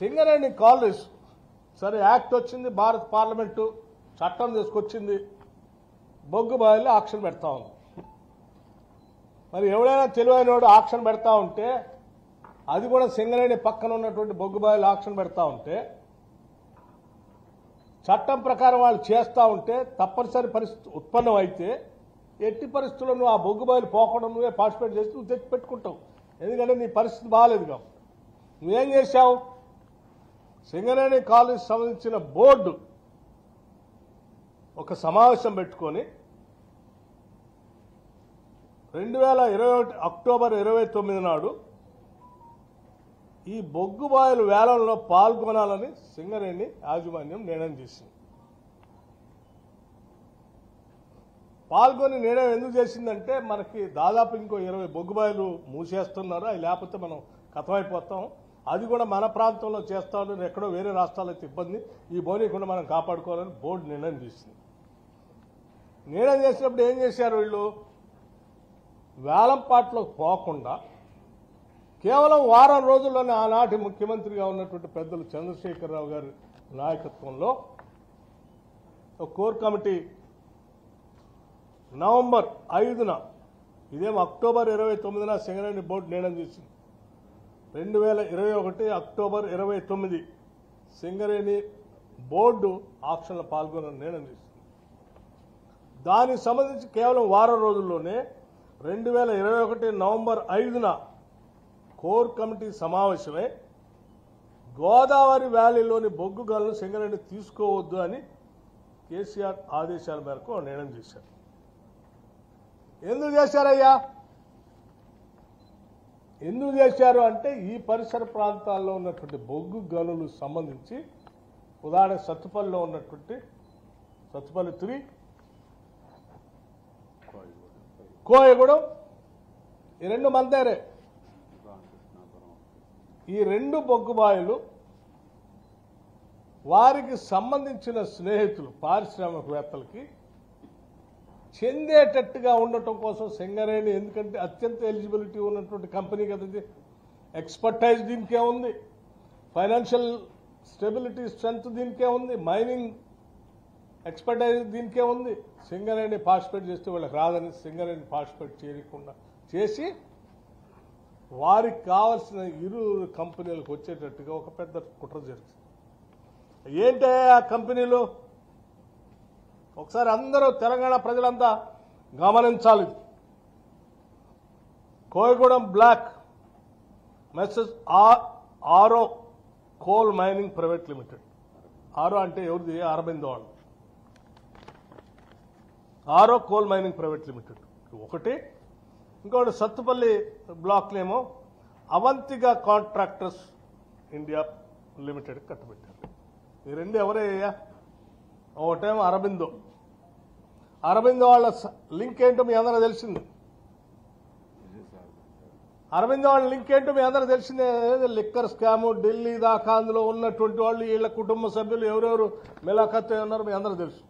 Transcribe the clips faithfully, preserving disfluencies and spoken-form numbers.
Singareni colonies సరే act వచ్చింది, భారత పార్లమెంటు చట్టం తీసుకొచ్చింది, బొగ్గు బాయిల్లో ఆక్షన్ పెడతా ఉంది. మరి ఎవడైనా తెలివైనవాడు ఆక్షన్ పెడతా ఉంటే, అది కూడా సింగరేణి పక్కన ఉన్నటువంటి బొగ్గు బాయిలు ఆక్షన్ పెడతా ఉంటే, చట్టం ప్రకారం వాళ్ళు చేస్తూ ఉంటే తప్పనిసరి పరిస్థితి ఉత్పన్నం అయితే ఎట్టి పరిస్థితుల్లో నువ్వు ఆ బొగ్గు బాయిలు పోకుండా నువ్వే పార్టిసిపేట్ చేసి నువ్వు తెచ్చి పెట్టుకుంటావు. ఎందుకంటే నీ పరిస్థితి బాగాలేదు కాబట్టి. నువ్వేం చేశావు? సింగరేణి కాలేజీకి సంబంధించిన బోర్డు ఒక సమావేశం పెట్టుకొని రెండు వేల ఇరవై ఒకటి అక్టోబర్ ఇరవై తొమ్మిది నాడు ఈ బొగ్గు బాయిలు వేలంలో పాల్గొనాలని సింగరేణి యాజమాన్యం నిర్ణయం చేసింది. పాల్గొని నిర్ణయం ఎందుకు చేసిందంటే, మనకి దాదాపు ఇంకో ఇరవై బొగ్గు బాయిలు మూసేస్తున్నారు, అవి లేకపోతే మనం కథమైపోతాం, అది కూడా మన ప్రాంతంలో చేస్తామని ఎక్కడో వేరే రాష్ట్రాలు అయితే ఇబ్బంది, ఈ బోనీకుండా మనం కాపాడుకోవాలని బోర్డు నిర్ణయం చేసింది. నిర్ణయం చేసినప్పుడు ఏం చేశారు వీళ్ళు? వేలంపాట్లోకి పోకుండా కేవలం వారం రోజుల్లోనే ఆనాటి ముఖ్యమంత్రిగా ఉన్నటువంటి పెద్దలు చంద్రశేఖరరావు గారి నాయకత్వంలో ఒక కోర్ కమిటీ నవంబర్ ఐదున, ఇదేమో అక్టోబర్ ఇరవై తొమ్మిదిన సింగరేణి బోర్డు నిర్ణయం చేసింది. రెండు వేల ఇరవై ఒకటి అక్టోబర్ ఇరవై తొమ్మిది సింగరేణి బోర్డు ఆక్షన్లో పాల్గొన నిర్ణయం చేసింది. దానికి సంబంధించి కేవలం వారం రోజుల్లోనే రెండు వేల ఇరవై ఒకటి నవంబర్ ఐదున కోర్ కమిటీ సమావేశమై గోదావరి వ్యాలీలోని బొగ్గు గనులను సింగరేణి తీసుకోవద్దు అని కేసీఆర్ ఆదేశాల మేరకు నిర్ణయం చేశారు. ఎందుకు చేశారయ్యా? ఎందుకు చేశారు అంటే, ఈ పరిసర ప్రాంతాల్లో ఉన్నటువంటి బొగ్గు గనులు సంబంధించి ఉదాహరణ సత్తుపల్లిలో ఉన్నటువంటి సత్తుపల్లి త్రీ, కోయగూడెం, ఈ రెండు మందేరే. ఈ రెండు బొగ్గుబాయిలు వారికి సంబంధించిన స్నేహితులు పారిశ్రామికవేత్తలకి చెందేటట్టుగా ఉండటం కోసం సింగరేణి, ఎందుకంటే అత్యంత ఎలిజిబిలిటీ ఉన్నటువంటి కంపెనీ కదా ఇది, ఎక్స్పర్టైజ్ దీనికే ఉంది, ఫైనాన్షియల్ స్టెబిలిటీ స్ట్రెంత్ దీనికే ఉంది, మైనింగ్ ఎక్స్పర్టైజ్ దీనికే ఉంది. సింగరేణి పార్టిసిపేట్ చేస్తే వాళ్ళకి రాదని సింగరేణి పార్టిసిపేట్ చేయకుండా చేసి వారికి కావాల్సిన ఇరు కంపెనీలకు వచ్చేటట్టుగా ఒక పెద్ద కుట్ర జరిగింది. ఏంటే ఆ కంపెనీలు? ఒకసారి అందరూ తెలంగాణ ప్రజలంతా గమనించాలి. కోయగూడెం బ్లాక్ మెసెస్ ఆరో కోల్ మైనింగ్ ప్రైవేట్ లిమిటెడ్. ఆరో అంటే ఎవరిది? అరబిందో వాళ్ళు. ఆరో కోల్ మైనింగ్ ప్రైవేట్ లిమిటెడ్ ఒకటి. ఇంకోటి సత్తుపల్లి బ్లాక్నేమో అవంతిగా కాంట్రాక్టర్స్ ఇండియా లిమిటెడ్ కట్టబెట్టారు. ఈ రెండు ఎవరయ్యా? ఒకటేమో అరబిందో. అరబిందో వాళ్ళ లింక్ ఏంటో మీ అందరూ తెలిసింది. అరబిందో వాళ్ళ లింక్ ఏంటో మీ అందరూ తెలిసిందే. లిక్కర్ స్కాము ఢిల్లీ దాకా అందులో ఉన్నటువంటి వాళ్ళు, వీళ్ళ కుటుంబ సభ్యులు ఎవరెవరు మిలాఖత్ ఉన్నారో మీ అందరూ తెలుసు.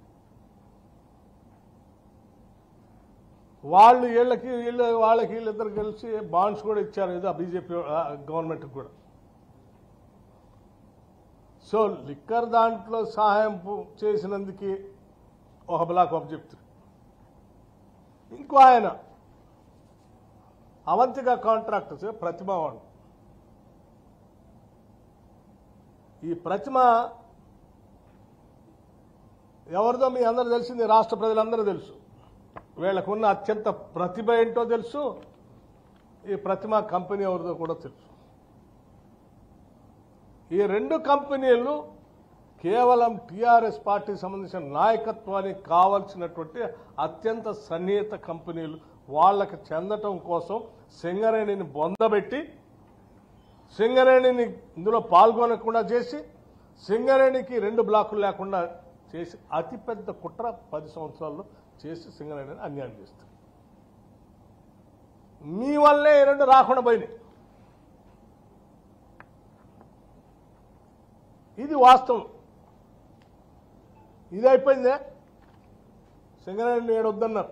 వాళ్ళు వీళ్ళకి వీళ్ళ వాళ్ళకి వీళ్ళిద్దరు కలిసి బాండ్స్ కూడా ఇచ్చారు ఇది బీజేపీ గవర్నమెంట్కి కూడా. సో లిక్కర్ దాంట్లో సహాయం చేసినందుకు ఒక బ్లాక్ ఆఫ్ చెప్తారు. ఇంకో ఆయన అవంతిగా కాంట్రాక్టర్స్ ప్రతిమ వాడు. ఈ ప్రతిమ ఎవరిదో మీ అందరూ తెలిసింది, రాష్ట్ర ప్రజలందరూ తెలుసు. వీళ్ళకున్న అత్యంత ప్రతిభ ఏంటో తెలుసు, ఈ ప్రతిమ కంపెనీ ఎవరిదో కూడా తెలుసు. ఈ రెండు కంపెనీలు కేవలం టీఆర్ఎస్ పార్టీకి సంబంధించిన నాయకత్వానికి కావాల్సినటువంటి అత్యంత సన్నిహిత కంపెనీలు. వాళ్ళకి చెందటం కోసం సింగరేణిని బొందబెట్టి సింగరేణిని ఇందులో పాల్గొనకుండా చేసి సింగరేణికి రెండు బ్లాకులు లేకుండా చేసి అతిపెద్ద కుట్ర పది సంవత్సరాల్లో చేసి సింగరేణిని అన్యాయం చేస్తారు. మీ వల్లే ఈ రెండు రాకుండా పోయినాయి. ఇది వాస్తవం. ఇది అయిపోయిందే. సింగరేణి ఏడొద్దన్నారు,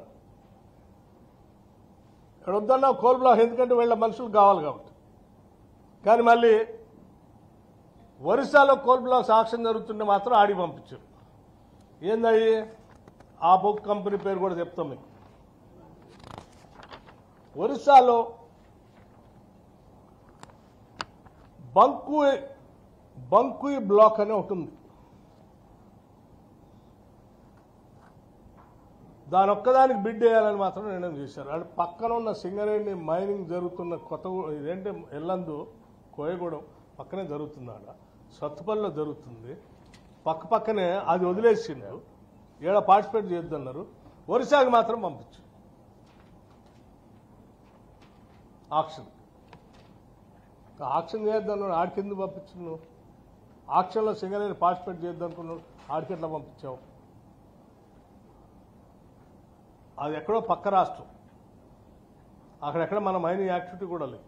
ఏడొద్దన్నావు కోల్ బ్లాక్, ఎందుకంటే వీళ్ళ మనుషులు కావాలి కాబట్టి. కానీ మళ్ళీ ఒరిస్సాలో కోల్ బ్లాక్స్ ఆక్షన్ జరుగుతుంటే మాత్రం ఆడికి పంపించారు. ఏందయ్యి ఆ బుక్ కంపెనీ పేరు కూడా చెప్తాం మీకు. ఒరిస్సాలో బంకు బంకుయి బ్లాక్ అని ఒకటి ఉంది. దాని ఒక్కదానికి బిడ్ వేయాలని మాత్రం నిర్ణయం చేశారు. అంటే పక్కన ఉన్న సింగరేణి మైనింగ్ జరుగుతున్న కొత్త ఇదేంటి ఎల్లందు కోయగూడెం పక్కనే జరుగుతుంది. ఆడ సత్తుపల్లిలో జరుగుతుంది. పక్క పక్కనే అది వదిలేసిండ్రు. ఏడ పార్టిసిపేట్ చేయొద్దన్నారు. ఒరిస్సాకి మాత్రం పంపించు ఆక్షన్ ఆక్షన్ చేయొద్దన్నాడు. ఆడికి ఎందుకు పంపించు నువ్వు? ఆక్షన్లో సింగరేణి పార్టిసిపేట్ చేయొద్దనుకున్నాడు. ఆడికి ఎట్లా పంపించావు? అది ఎక్కడో పక్క రాష్ట్రం. అక్కడెక్కడ మన మైనింగ్ యాక్టివిటీ కూడా లేదు.